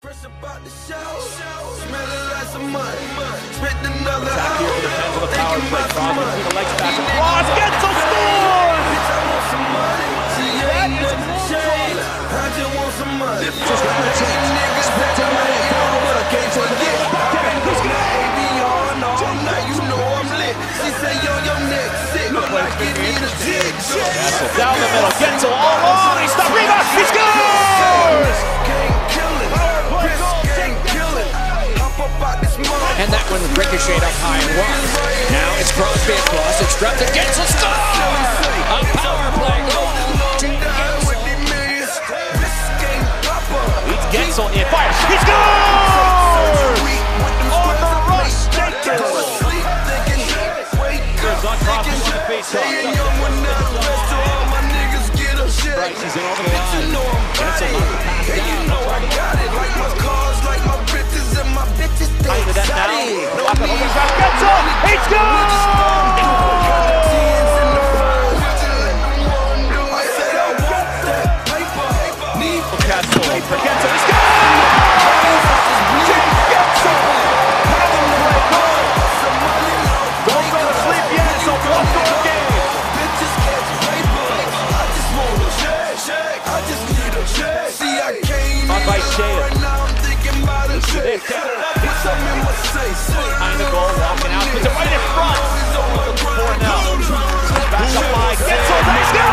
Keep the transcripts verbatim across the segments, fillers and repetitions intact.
Fresh about the show, smelling like some money. Spent another hour, here for the Pens with a power thinking play. about some Crosby money. through the legs back across. Gensel scores! Bitch, I want some money. See, ain't nothing changed. I just want some money. Just got a chance. Niggas that I ain't on, but I can't forget. I've been doing the A B on all night. You know I'm lit. She say, yo, your neck sick, but I give me the jig. Gensel down the middle. Gensel all on. He stopped. Rebound. He scores! And that one ricocheted up high and wide. Now it's Crosby across. It's dropped to Gensel. Scores! A power play goal. Leads Gensel in. Fires. He scores! On the rush. Jake Gensel. There's on Crosby on the face-off. Bryce is in over the line. Gensel not the pass down. Into that now. Walker holding back. Gensel. He scores! Castle for Gensel. He scores! Jake Gensel. Having the play good. Don't go to sleep yet. It's a one-goal game. On by Shea. Behind the goal, walking out, puts it right in front. four now. Back up by Gensel. Let's go!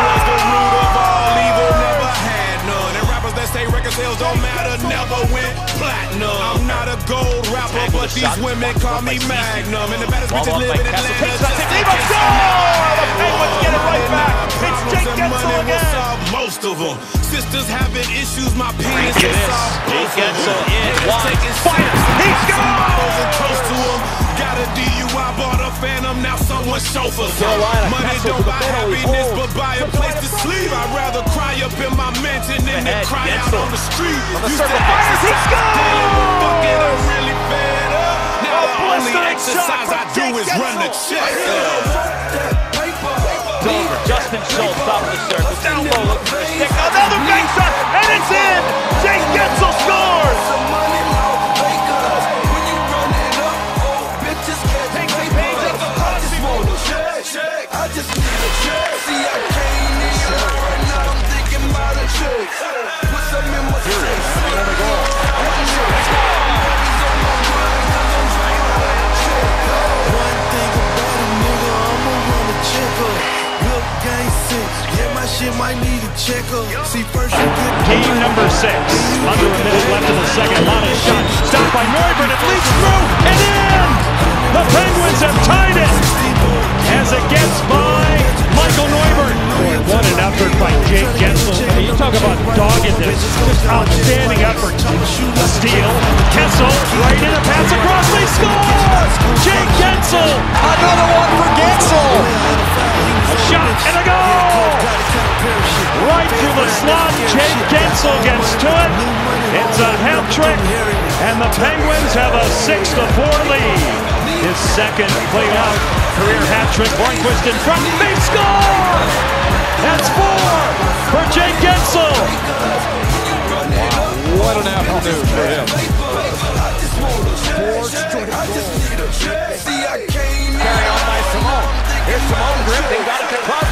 That say record sales don't matter, never went platinum. I'm not a gold rapper, but these women call me Magnum. And the baddest bitches live in Atlanta. Takes that, takes it, score! The Penguins get it right back. It's Jake Gensel again. Most of them. Sisters having issues, my penis is soft. Jake Gensel in, wide, fires, he scores! Close to him. Got a D U I, bought a Phantom, now someone chauffeurs. Money don't buy happiness, but buy a place to sleep. I'd rather cry up in my mansion than to cry out on the street. On the circle, fires, he scores! Bucket, I'm really fed up. Now the only exercise I do is run the check. Over, Justin Schultz, top of the circle, down low, looking for a stick. Another bank shot, and it's in! Jake Gensel scores! Takes the page up the Crosby. I just need a check. See, I came in right now. I'm thinking about a check. Put some in my face. Another goal. One thing about a nigga, I'ma run a check up. Look, gang sick. Yeah, my shit might need a check up. See, first you get Game number six. Under a minute left in the second. Monty shot. Stopped by Neuburn. It leaks through and in. The Penguins have tied it as it gets by Michael Neuburn. What an effort by Jake Gensel. You talk about doggedness. Just outstanding effort. A steal. Kessel right in a pass across. They score! Jake Gensel. Another one for Gensel. A shot and a goal. Right through the slot. Jake Gensel gets to it. It's a hat trick. And the Penguins have a six to four lead. His second playoff career hat trick. Hornquist in front. They score! That's four for Jake Gensel. Wow, what an afternoon for him. Carry on by Simone. Here's Simone gripping. Got it to Crosby.